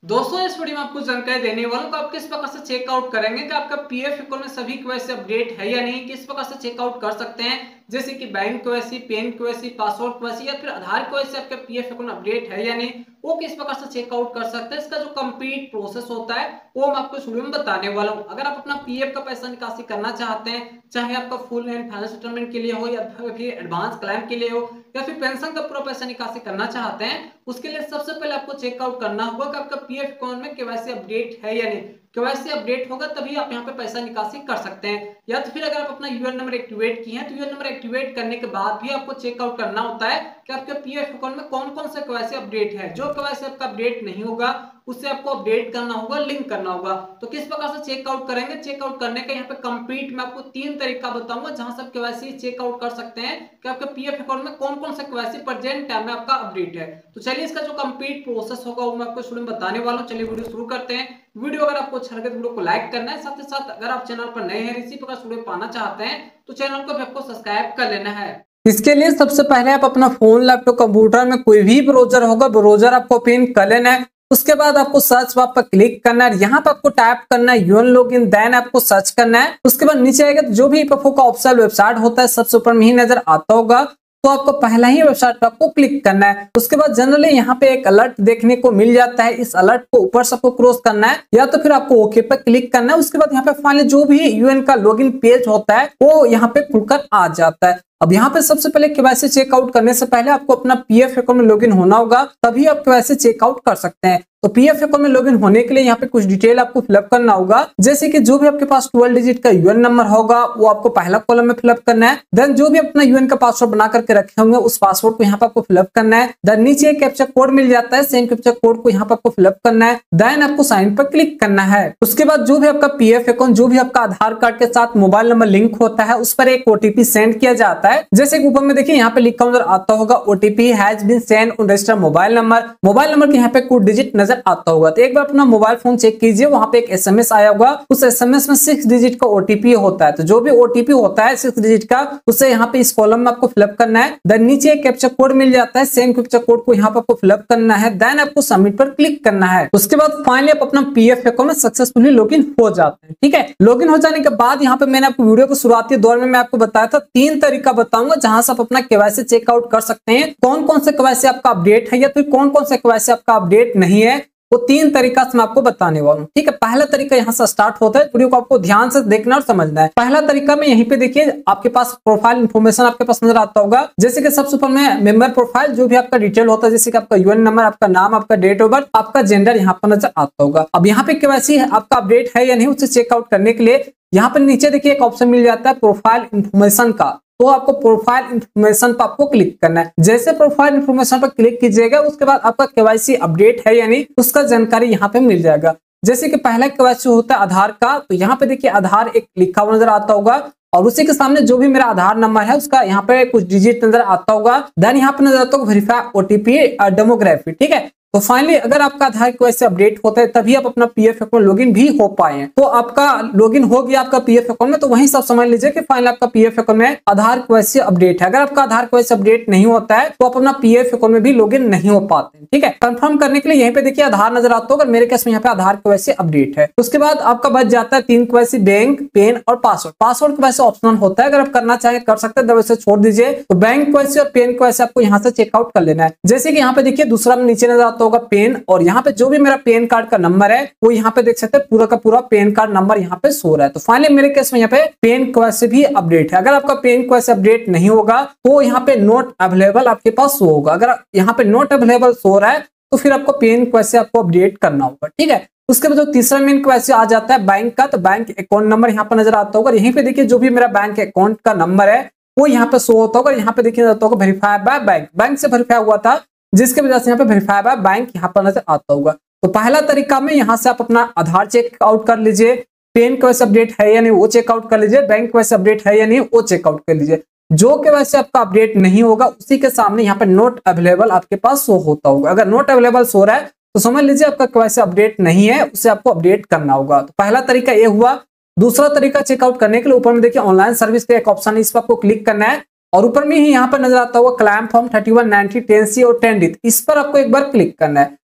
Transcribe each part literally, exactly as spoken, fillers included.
दोस्तों इस वीडियो में आपको जानकारी देने वालों को आप किस प्रकार से चेकआउट करेंगे कि आपका पीएफ अकाउंट में सभी केवाईसी अपडेट है या नहीं, किस प्रकार से चेकआउट कर सकते हैं, जैसे कि bank KYC, PAN KYC, password KYC या फिर आधार केवाईसी आपका पीएफ अकाउंट अपडेट है या नहीं, वो किस प्रकार से चेकआउट कर सकते हैं। इसका जो कंप्लीट प्रोसेस होता है वो मैं आपको इस वीडियो में बताने वाला हूं। अगर आप अपना पीएफ का पैसा निकासी करना चाहते हैं, चाहे आपका फुल एंड फाइनल सेटलमेंट के लिए हो या फिर एडवांस क्लेम के लिए हो या फिर पेंशन का पूरा पैसा निकासी करना चाहते हैं, उसके लिए सबसे पहले आपको चेकआउट करना होगा कि आपका पीएफ अकाउंट में केवाईसी अपडेट है या नहीं। केवाईसी अपडेट होगा तभी आप यहाँ पे पैसा निकासी कर सकते हैं। या तो फिर अगर आप अपना यूएन नंबर एक्टिवेट किए हैं तो यूएन नंबर एक्टिवेट करने के बाद भी आपको चेकआउट करना होता है कि आपके पीएफ अकाउंट में कौन कौन सा केवाईसी अपडेट है। जो केवाईसी आपका अपडेट नहीं होगा उससे आपको अपडेट करना होगा, लिंक करना होगा। तो किस प्रकार से चेकआउट करेंगे, चेकआउट करने का यहाँ पे कंप्लीट मैं आपको तीन तरीका बताऊंगा जहां से आप केवाईसी चेकआउट कर सकते हैं कि आपके पीएफ अकाउंट में कौन कौन सा केवाईसी प्रेजेंट टाइम में आपका अपडेट है। तो चलिए इसका जो कंप्लीट प्रोसेस होगा वो मैं आपको स्टूडेंट बताने वाला हूं। चलिए वीडियो शुरू करते हैं। वीडियो अगर आपको अच्छा लगे तो वीडियो को लाइक करना है, साथ ही साथ अगर आप चैनल पर नए हैं, इसी प्रकार वीडियो पाना चाहते हैं तो चैनल को भी आपको सब्सक्राइब कर लेना है। इसके लिए सबसे पहले आप अपना फोन, लैपटॉप, कंप्यूटर में कोई भी ब्राउजर होगा, ब्राउजर आपको ओपन कर लेना है। उसके बाद आपको सर्च बार पर क्लिक करना है, यहाँ पर आपको टाइप करना है यूएन लॉगिन, देन आपको सर्च करना है। उसके बाद नीचे आएगा तो जो भी ईपीएफओ का ऑफिशियल वेबसाइट होता है सबसे ऊपर में ही नजर आता होगा, तो आपको पहला ही वेबसाइट पर आपको क्लिक करना है। उसके बाद जनरली यहाँ पे एक अलर्ट देखने को मिल जाता है, इस अलर्ट को ऊपर से आपको क्रॉस करना है या तो फिर आपको ओके पर क्लिक करना है। उसके बाद यहाँ पे फाइनली जो भी यूएन का लॉगिन पेज होता है वो यहाँ पे खुलकर आ जाता है। अब यहाँ पे सबसे पहले केवाईसी चेकआउट करने से पहले आपको अपना पीएफ अकाउंट में लॉगिन होना होगा, तभी आप केवाईसी चेकआउट कर सकते हैं। तो पीएफ अकाउंट में लॉगिन होने के लिए यहाँ पे कुछ डिटेल आपको फिलअप करना होगा, जैसे कि जो भी आपके पास ट्वेल्व डिजिट का यूएन नंबर होगा वो आपको पहला कॉलम में फिलअप करना है। देन जो भी अपना यूएन का पासवर्ड बना करके रखे होंगे उस पासवर्ड को यहाँ पे आपको फिलअप करना है। देन नीचे एक कैप्चा कोड मिल जाता है, सेम कैप्चा कोड को यहाँ पे आपको फिलअप करना है। देन आपको साइन पर क्लिक करना है। उसके बाद जो भी आपका पीएफ अकाउंट, जो भी आपका आधार कार्ड के साथ मोबाइल नंबर लिंक होता है उस पर एक ओटीपी सेंड किया जाता है। जैसे ऊपर में देखिए यहाँ पे लिखा नजर आता होगा OTP has been send on registered mobile number. Mobile number के यहाँ पे कुछ डिजिट नजर आता होगा, तो एक बार अपना मोबाइल फोन चेक कीजिए, वहां पे एक एसएमएस आया होगा, उस एसएमएस में सिक्स डिजिट का ओटीपी होता है। तो जो भी ओटीपी होता है सिक्स डिजिट का उसे यहाँ पे इस कॉलम में आपको फिलअप करना है। देन नीचे एक कैप्चा कोड मिल जाता है, सेम कैप्चा कोड को यहाँ पे आपको फिलअप करना है। देन आपको सबमिट पर क्लिक करना है। उसके बाद फाइनली आप अपना पीएफ अकाउंट में सक्सेसफुली लॉगिन हो जाते हैं। ठीक है, लॉगिन हो जाने के बाद यहाँ पे मैंने आपको वीडियो को शुरुआती दौर में मैं आपको बताया था तीन तरीका बताऊंगा जहां से आप अपना केवाईसी चेकआउट कर सकते हैं। कौन कौन से केवाईसी आपका अपडेट है या फिर कौन कौन से केवाईसी आपका अपडेट नहीं है, वो तीन तरीका से मैं आपको बताने वाला हूँ। ठीक है, पहला तरीका यहाँ से स्टार्ट होता है, वीडियो को आपको ध्यान से देखना और समझना है। पहला तरीका में यहीं पे देखिए आपके पास प्रोफाइल इन्फॉर्मेशन आपके पास नजर आता होगा, जैसे कि सबसे ऊपर में मेंबर प्रोफाइल, जो भी आपका डिटेल होता है, जैसे कि आपका यूएन नंबर, आपका नाम, आपका डेट ऑफ बर्थ, आपका जेंडर यहाँ पर नजर आता होगा। अब यहाँ पे केवाईसी आपका अपडेट है या नहीं उसे चेकआउट करने के लिए यहाँ पर नीचे देखिए एक ऑप्शन मिल जाता है प्रोफाइल इन्फॉर्मेशन का, तो आपको प्रोफाइल इन्फॉर्मेशन पर आपको क्लिक करना है। जैसे प्रोफाइल इन्फॉर्मेशन पर क्लिक कीजिएगा उसके बाद आपका केवाईसी अपडेट है या नहीं उसका जानकारी यहाँ पे मिल जाएगा। जैसे कि पहला केवाईसी होता है आधार का, तो यहाँ पे देखिए आधार एक लिखा हुआ नजर आता होगा और उसी के सामने जो भी मेरा आधार नंबर है उसका यहाँ पे कुछ डिजिट नजर आता होगा। देन यहाँ पे नजर आता होगा वेरीफाई ओटीपी डेमोग्राफी। ठीक है, तो फाइनली अगर आपका आधार केवाईसी अपडेट होता है तभी आप अपना पीएफ अकाउंट लॉगिन भी हो पाए। तो आपका लॉगिन हो गया आपका पीएफ अकाउंट में, तो वहीं सब समझ लीजिए कि फाइनली आपका पीएफ अकाउंट में आधार केवाईसी अपडेट है। अगर आपका आधार केवाईसी अपडेट नहीं होता है तो आप अपना पीएफ अकाउंट में भी लॉगिन नहीं हो पाते। ठीक है, कंफर्म करने के लिए यहीं पे देखिए आधार नजर आता होगा, मेरे केस में यहाँ पे आधार केवाईसी अपडेट है। उसके बाद आपका बच जाता है तीन केवाईसी, बैंक, पेन और पासवर्ड। पासवर्ड केवाईसी ऑप्शनल होता है, अगर आप करना चाहे कर सकते हैं, वैसे छोड़ दीजिए। तो बैंक केवाईसी और पेन केवाईसी आपको यहाँ से चेकआउट कर लेना है। जैसे कि यहाँ पे देखिए दूसरा नीचे नजर आता होगा पेन, और यहाँ पे जो भी मेरा पेन कार्ड का नंबर है वो यहाँ पे देख सकते हैं पूरा का पूरा पेन कार्ड नंबर यहाँ पे शो रहा है। तो फाइनली मेरे केस में यहाँ पे पेन केवाईसी भी अपडेट है। अगर आपका पेन केवाईसी अपडेट नहीं होगा तो यहाँ पे नोट अवेलेबल आपके पास शो होगा। अगर यहाँ पे नोट अवेलेबल शो रहा है तो फिर आपको पेन केवाईसी आपको अपडेट करना होगा। ठीक है, उसके बाद जो तीसरा मेन केवाईसी आ जाता है बैंक का, तो बैंक अकाउंट नंबर यहाँ पर नजर आता होगा। यहीं पे देखिए जो भी मेरा बैंक अकाउंट का नंबर है वो यहाँ पे शो होता होगा। यहाँ पे देखिए जाता होगा वेरीफाई बाय बैंक, बैंक से वेरीफाई हुआ था जिसके वजह से यहाँ पे वेरीफाई बाय बैंक यहाँ पर नजर आता होगा। तो पहला तरीका में यहाँ से आप अपना आधार चेकआउट कर लीजिए, पेन केवाईसी अपडेट है या नहीं वो चेकआउट कर लीजिए, बैंक केवाईसी अपडेट है या नहीं वो चेकआउट कर लीजिए। जो केवाईसी आपका अपडेट नहीं होगा उसी के सामने यहाँ पे नोट अवेलेबल आपके पास शो होता होगा। अगर नोट अवेलेबल शो रहा है तो समझ लीजिए आपका केवाईसी अपडेट नहीं है, उसे आपको अपडेट करना होगा। तो पहला तरीका ये हुआ। दूसरा तरीका चेकआउट करने के लिए ऊपर में देखिए ऑनलाइन सर्विस का एक ऑप्शन है, इस पर आपको क्लिक करना है और ऊपर में ही यहाँ पर नजर आता हुआ claim form thirty one ninety ten C और टेन डी, इस पर आपको एक बार क्लिक करना है।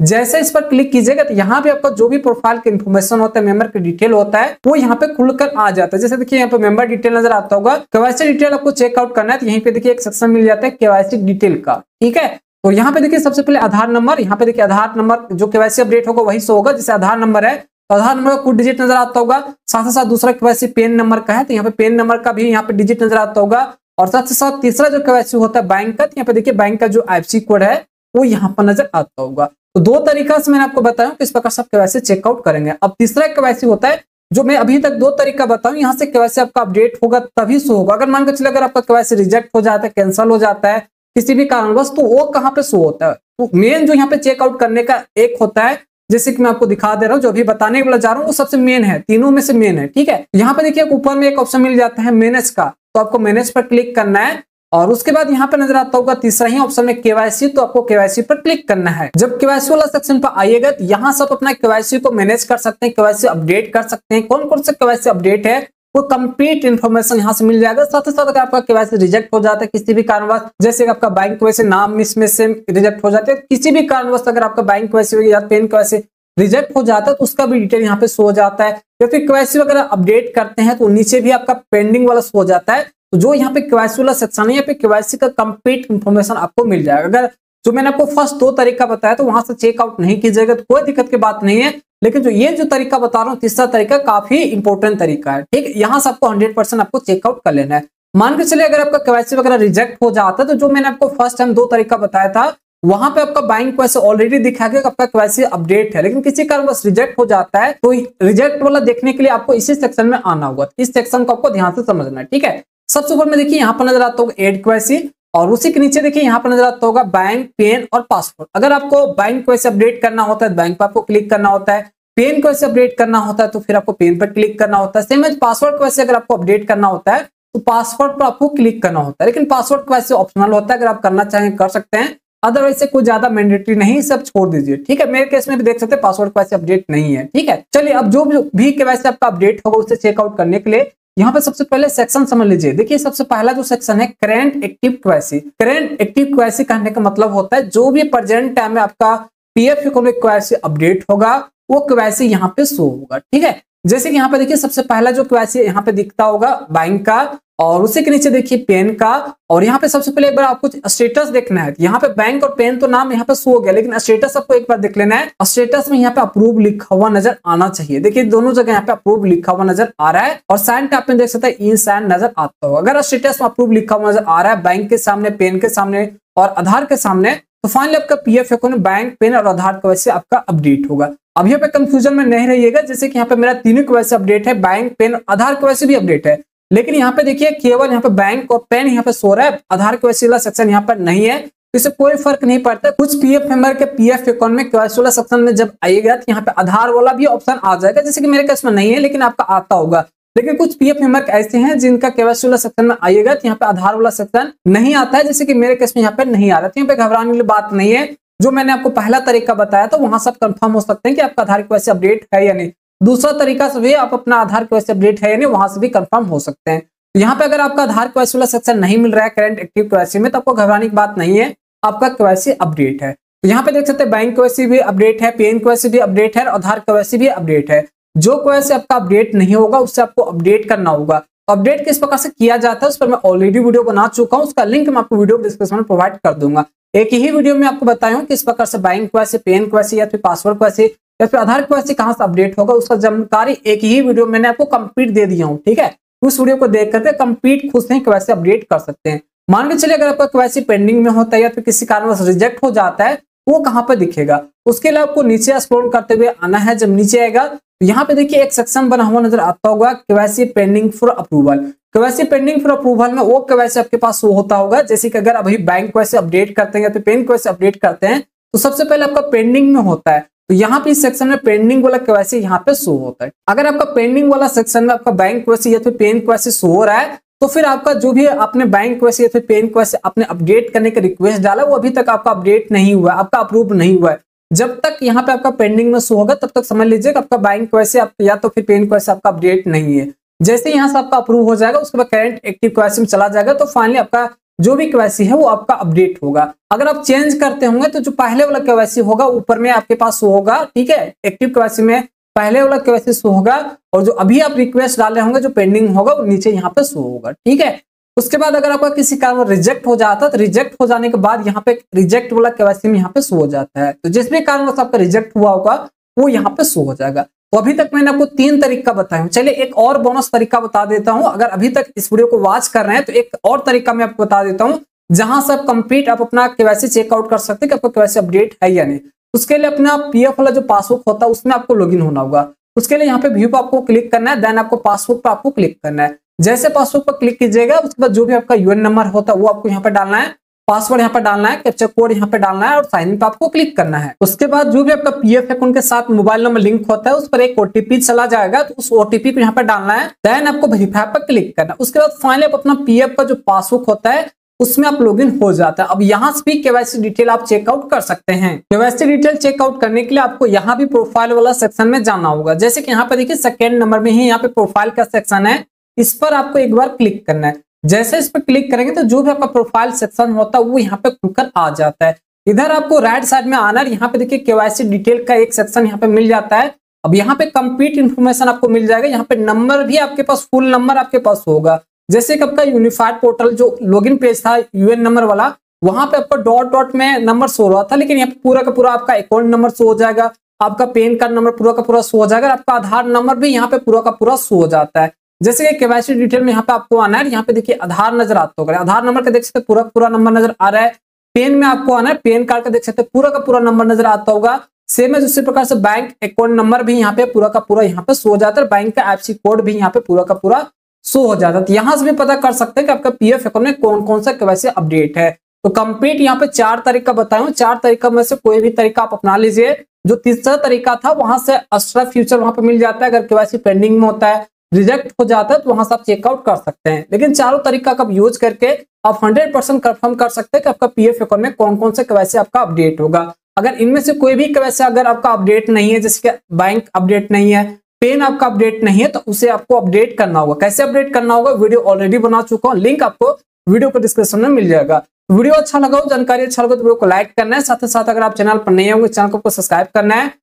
जैसे इस पर क्लिक कीजिएगा तो यहाँ पे आपका जो भी प्रोफाइल का इन्फॉर्मेशन होता है, मेंबर का डिटेल होता है, वो यहाँ पे खुलकर आ जाता है। जैसे देखिए यहाँ पे मेंबर डिटेल नजर आता होगा, केवाईसी डिटेल आपको चेकआउट करना है तो यहीं पे देखिए एक सेक्शन मिल जाता है केवाईसी डिटेल का, ठीक है। तो यहाँ पे देखिए सबसे पहले आधार नंबर, यहाँ पे देखिए आधार नंबर जो केवाईसी अपडेट होगा वही शो होगा। जैसे आधार नंबर है तो आधार नंबर का कुछ डिजिट नजर आता होगा, साथ ही साथ दूसरा केवाईसी पेन नंबर का है तो यहाँ पे पेन नंबर का भी यहाँ पे डिजिट नजर आता होगा, और साथ ही साथ तीसरा जो केवाईसी होता है बैंक का, तो यहाँ पे देखिए बैंक का जो आईएफएससी कोड है वो यहाँ पर नजर आता होगा। तो दो तरीका से मैंने आपको बताया किस प्रकार से आप केवाईसी चेकआउट करेंगे। अब तीसरा केवाईसी होता है जो मैं अभी तक दो तरीका बताऊं, यहाँ से केवाईसी आपका अपडेट होगा तभी शो होगा। अगर मान के चले अगर आपका केवाईसी रिजेक्ट हो जाता है, कैंसिल हो जाता है किसी भी कारणवश, तो वो कहाँ पे शो होता है? तो मेन जो यहाँ पे चेकआउट करने का एक होता है, जैसे कि मैं आपको दिखा दे रहा हूँ, जो अभी बताने वाला जा रहा हूँ वो सबसे मेन है, तीनों में से मेन है, ठीक है। यहाँ पे देखिए ऊपर में एक ऑप्शन मिल जाता है मैनेज का, तो आपको मैनेज पर क्लिक करना है, और उसके बाद यहाँ पे नजर आता होगा तीसरा ही ऑप्शन में केवाईसी, तो आपको केवाईसी पर क्लिक करना है। जब केवाईसी वाला सेक्शन पर आइएगा तो यहाँ सब अपना केवाईसी को मैनेज कर सकते हैं, केवाईसी अपडेट कर सकते हैं। कौन कौन से केवाईसी अपडेट है वो कंप्लीट इन्फॉर्मेशन यहाँ से मिल जाएगा। साथ ही साथ अगर आपका केवाईसी रिजेक्ट हो जाता है किसी भी कारणवश, जैसे आपका बैंक केवाईसी नाम इसमें से रिजेक्ट हो जाता है, किसी भी कारणवश अगर आपका बैंक केवाईसी या पेन केवाईसी रिजेक्ट हो जाता है तो उसका भी डिटेल यहाँ पे शो हो जाता है। या फिर केवाईसी वगैरह अपडेट करते हैं तो नीचे भी आपका पेंडिंग वाला शो हो जाता है। तो जो यहाँ पे केवाईसी वाला सेक्शन है, यहाँ पे केवाईसी का कंप्लीट इन्फॉर्मेशन आपको मिल जाएगा। अगर जो मैंने आपको फर्स्ट दो तरीका बताया तो वहां से चेकआउट नहीं कीजिएगा तो कोई दिक्कत की बात नहीं है, लेकिन जो ये जो तरीका बता रहा हूँ तीसरा तरीका काफी इंपॉर्टेंट तरीका है, ठीक। यहाँ से आपको हंड्रेड परसेंट आपको चेकआउट कर लेना है। मान के चलिए अगर आपका केवाईसी वगैरह रिजेक्ट हो जाता है तो जो मैंने आपको फर्स्ट टाइम दो तरीका बताया था वहां पे आपका बैंक वैसे ऑलरेडी दिखा के आपका केवाईसी अपडेट है, लेकिन किसी कारण बस रिजेक्ट हो जाता है तो रिजेक्ट वाला देखने के लिए आपको इसी सेक्शन में आना होगा। इस सेक्शन को आपको ध्यान से समझना है, ठीक है। सबसे ऊपर में देखिए यहाँ पर नजर आता होगा एड केवाईसी, और उसी के नीचे देखिए यहाँ पर नजर आता होगा बैंक, पेन और पासवर्ड। अगर आपको बैंक केवाईसी अपडेट करना होता है बैंक पर आपको क्लिक करना होता है, पेन केवाईसी अपडेट करना होता है तो फिर आपको पेन पर क्लिक करना होता है। सेम एज पासवर्ड केवाईसी अगर आपको अपडेट करना होता है तो पासवर्ड पर आपको क्लिक करना होता है, लेकिन पासवर्ड केवाईसी ऑप्शनल होता है, अगर आप करना चाहें कर सकते हैं, अदरवाइज से कोई ज्यादा मैंडेटरी नहीं, सब छोड़ दीजिए, ठीक है। मेरे केस में भी देख सकते हैं पासवर्ड केवाईसी अपडेट नहीं है, ठीक है। चलिए अब जो भी केवाईसी आपका अपडेट होगा उसे चेकआउट करने के लिए यहाँ पे सबसे पहले सेक्शन समझ लीजिए। देखिए सबसे पहला जो सेक्शन है current active KYC. Current active KYC कहने का मतलब होता है जो भी प्रेजेंट टाइम में आपका पीएफ अकाउंट केवाईसी अपडेट होगा वो केवाईसी यहाँ पे शो होगा, ठीक है। जैसे कि यहाँ पे देखिए सबसे पहला जो केवाईसी यहाँ पे दिखता होगा बैंक का, और उसी के नीचे देखिए पेन का, और यहाँ पे सबसे पहले एक बार आपको स्टेटस देखना है। यहाँ पे बैंक और पेन तो नाम यहाँ पे शो हो गया, लेकिन स्टेटस आपको एक बार देख लेना है। स्टेटस में यहाँ पे अप्रूव लिखा हुआ नजर आना चाहिए। देखिए दोनों जगह यहाँ पे अप्रूव लिखा हुआ नजर आ रहा है, और साइन टैप में देख सकते हैं इन साइन नजर आता होगा। अगर स्टेटस में अप्रूव लिखा हुआ नजर आ रहा है बैंक के सामने, पेन के सामने और आधार के सामने, तो फाइनली आपका पीएफ अकाउंट बैंक, पेन और आधार की वजह से आपका अपडेट होगा। अब यहाँ पे कंफ्यूजन में नहीं रहिएगा, जैसे कि यहाँ पे मेरा तीनों की वजह से अपडेट है, बैंक, पेन, आधार की वजह से भी अपडेट है, लेकिन यहाँ पे देखिए केवल यहाँ पे बैंक और पेन यहाँ पे सो रहा है, आधार के वैसे वाला सेक्शन यहाँ पर नहीं है, तो इससे कोई फर्क नहीं पड़ता। कुछ पीएफ मेंबर के पीएफ अकाउंट में केवाईसी वाला सेक्शन में जब आएगा तो यहाँ पे आधार वाला भी ऑप्शन आ जाएगा, जैसे कि मेरे केस में नहीं है लेकिन आपका आता होगा। लेकिन कुछ पीएफ मेंबर ऐसे हैं जिनका केवाईसी वाला सेक्शन में आएगा तो यहाँ पे आधार वाला सेक्शन नहीं आता है, जैसे कि मेरे केस में यहाँ पे नहीं आ रहा। तो यहाँ पे घबराने वाली बात नहीं है। जो मैंने आपको पहला तरीका बताया था वहां सब कंफर्म हो सकते हैं कि आपका आधार केवाईसी अपडेट है या नहीं। दूसरा तरीका से भी आप अपना आधार केवाईसी अपडेट है या नहीं वहां से भी कंफर्म हो सकते हैं। यहाँ पे अगर आपका आधार केवाईसी वाला सेक्शन नहीं मिल रहा है करंट एक्टिव केवाईसी में, तो आपको घबराने की बात नहीं है, आपका केवाईसी अपडेट है। तो यहाँ पे देख सकते हैं बैंक केवाईसी भी अपडेट है, पेन केवाईसी भी अपडेट है, आधार केवाईसी भी अपडेट है। जो केवाईसी आपका अपडेट नहीं होगा उससे आपको अपडेट करना होगा। अपडेट किस प्रकार से किया जाता है उस पर मैं ऑलरेडी वीडियो बना चुका हूँ, उसका लिंक मैं आपको वीडियो डिस्क्रिप्शन में प्रोवाइड कर दूंगा। एक ही वीडियो में आपको बताया हूँ किस प्रकार से बैंक केवाईसी, पेन केवाईसी या फिर पासवर्ड केवाईसी या फिर आधार केवाईसी कहाँ से अपडेट होगा, उसका जानकारी एक ही वीडियो मैंने आपको कंप्लीट दे दिया हूँ, ठीक है। उस वीडियो को देख करके कंप्लीट खुद से केवाईसी अपडेट कर सकते हैं। मान के चलिए अगर आपका केवाईसी पेंडिंग में होता है या फिर किसी कारणवश रिजेक्ट हो जाता है, वो कहाँ पर दिखेगा, उसके लिए आपको नीचे स्क्रॉल करते हुए आना है। जब नीचे आएगा तो यहाँ पे देखिए एक सेक्शन बना हुआ नजर आता होगा KYC pending for approval. KYC pending for approval में वो केवाईसी आपके पास शो होता होगा, जैसे कि अगर अभी बैंक केवाईसी अपडेट करते हैं या फिर पेन केवाईसी अपडेट करते हैं तो सबसे पहले आपका पेंडिंग में होता है, तो यहाँ पे इस सेक्शन में पेंडिंग वाला केवाईसी यहाँ पे शो होता है। अगर आपका पेंडिंग वाला सेक्शन में आपका बैंक केवाईसी या फिर पेन केवाईसी शो हो रहा है तो फिर आपका जो भी आपने बैंक केवाईसी या फिर पेन केवाईसी आपने अपडेट करने का रिक्वेस्ट डाला वो अभी तक आपका अपडेट नहीं हुआ, आपका अप्रूव नहीं हुआ है। जब तक यहाँ पे आपका पेंडिंग में शो होगा तब तक समझ लीजिए आपका बैंक केवाईसी या तो फिर पेन केवाईसी आपका अपडेट नहीं है। जैसे यहाँ से आपका अप्रूव हो जाएगा उसके बाद करंट एक्टिव केवाईसी में चला जाएगा तो फाइनली आपका जो भी केवाईसी है वो आपका अपडेट होगा। अगर आप चेंज करते होंगे तो जो पहले वाला केवाईसी होगा ऊपर में आपके पास शो होगा, ठीक है, एक्टिव केवाईसी में पहले वाला केवाईसी शो होगा, और जो अभी आप रिक्वेस्ट डाले होंगे जो पेंडिंग होगा वो नीचे यहाँ पे शो होगा, ठीक है। उसके बाद अगर आपका किसी कारण रिजेक्ट हो जाता है तो रिजेक्ट हो जाने के बाद यहाँ पे रिजेक्ट वाला केवाईसी में यहाँ पे शो हो जाता है, तो जिस भी कारण आपका रिजेक्ट हुआ होगा वो यहाँ पे शो हो जाएगा। तो अभी तक मैंने आपको तीन तरीका बताया हूँ, चलिए एक और बोनस तरीका बता देता हूँ। अगर अभी तक इस वीडियो को वॉच कर रहे हैं तो एक और तरीका मैं आपको बता देता हूँ जहां से आप कंप्लीट आप अपना केवाईसी चेकआउट कर सकते हैं कि आपका केवाईसी अपडेट है या नहीं। उसके लिए अपना पीएफ वाला जो पासबुक होता है उसमें आपको लॉगिन होना होगा। उसके लिए यहाँ पे व्यू पर आपको क्लिक करना है, देन आपको पासबुक पर आपको क्लिक करना है। जैसे पासबुक पर क्लिक कीजिएगा उसके बाद जो भी आपका यूएन नंबर होता है वो आपको यहाँ पे डालना है, पासवर्ड यहाँ पे डालना है, कैप्चा कोड यहाँ पे डालना है और साइन इन पे आपको क्लिक करना है। उसके बाद जो भी आपका पीएफ अकाउंट के साथ मोबाइल नंबर लिंक होता है उस पर एक ओटीपी चला जाएगा, तो उस ओटीपी को यहाँ पे डालना है, देन आपको वेरीफाई पर क्लिक करना है। उसके बाद फाइनली आप अपना पीएफ का जो पासबुक होता है उसमें आप लॉगिन हो जाता है। अब यहाँ से भी केवाईसी डिटेल आप चेकआउट कर सकते हैं। केवाईसी डिटेल चेकआउट करने के लिए आपको यहाँ भी प्रोफाइल वाला सेक्शन में जाना होगा। जैसे कि यहाँ पे देखिए सेकेंड नंबर में ही यहाँ पे प्रोफाइल का सेक्शन है, इस पर आपको एक बार क्लिक करना है। जैसे इस पर क्लिक करेंगे तो जो भी आपका प्रोफाइल सेक्शन होता है वो यहाँ पे खुलकर आ जाता है। इधर आपको राइट साइड में आना है, यहाँ पे देखिए केवाईसी डिटेल का एक सेक्शन यहाँ पे मिल जाता है। अब यहाँ पे कंप्लीट इन्फॉर्मेशन आपको मिल जाएगा, यहाँ पे नंबर भी आपके पास फुल नंबर आपके पास होगा। जैसे कि आपका यूनिफाइड पोर्टल जो लॉगिन पेज था यूएन नंबर वाला, वहां पे आपको डॉट डॉट में नंबर शो रहा था, लेकिन यहाँ पे पूरा का पूरा आपका अकाउंट नंबर शो हो जाएगा, आपका पैन कार्ड नंबर पूरा का पूरा शो हो जाएगा, आपका आधार नंबर भी यहाँ पे पूरा का पूरा शो हो जाता है। जैसे कि केवाईसी डिटेल में यहाँ पे आपको आना है, यहाँ पे देखिए आधार नजर आता होगा, आधार नंबर का देख सकते पूरा पूरा नंबर नजर आ रहा है। पेन में आपको आना है, पेन कार्ड का देख सकते पूरा का पूरा नंबर नजर आता होगा। सेम है उसी प्रकार से बैंक अकाउंट नंबर भी यहाँ पे पूरा का पूरा यहाँ पे शो हो जाता है, बैंक का एफसी कोड भी यहाँ पे पूरा का पूरा शो हो जाता है। तो यहाँ से भी पता कर सकते हैं कि आपका पीएफ अकाउंट में कौन कौन सा केवाईसी अपडेट है। तो कंप्लीट यहाँ पे चार तरीका बताया हूँ, चार तरीका में से कोई भी तरीका आप अपना लीजिए। जो तीसरा तरीका था वहां से एक्स्ट्रा फ्यूचर वहां पे मिल जाता है, अगर केवाईसी पेंडिंग में होता है, रिजेक्ट हो जाता है तो वहां से आप चेकआउट कर सकते हैं। लेकिन चारों तरीका का यूज करके आप हंड्रेड परसेंट कंफर्म कर सकते हैं कि आपका पीएफ अकाउंट में कौन कौन सा केवाईसी आपका अपडेट होगा। अगर इनमें से कोई भी केवाईसी अगर आपका अपडेट नहीं है, जैसे बैंक अपडेट नहीं है, पेन आपका अपडेट नहीं है, तो उसे आपको अपडेट करना होगा। कैसे अपडेट करना होगा वीडियो ऑलरेडी बना चुका हूं, लिंक आपको वीडियो को डिस्क्रिप्शन में मिल जाएगा। वीडियो अच्छा लगा हो, जानकारी अच्छा लगा तो वीडियो को लाइक करना है, साथ ही साथ अगर आप चैनल पर नए होंगे चैनल को सब्सक्राइब करना है।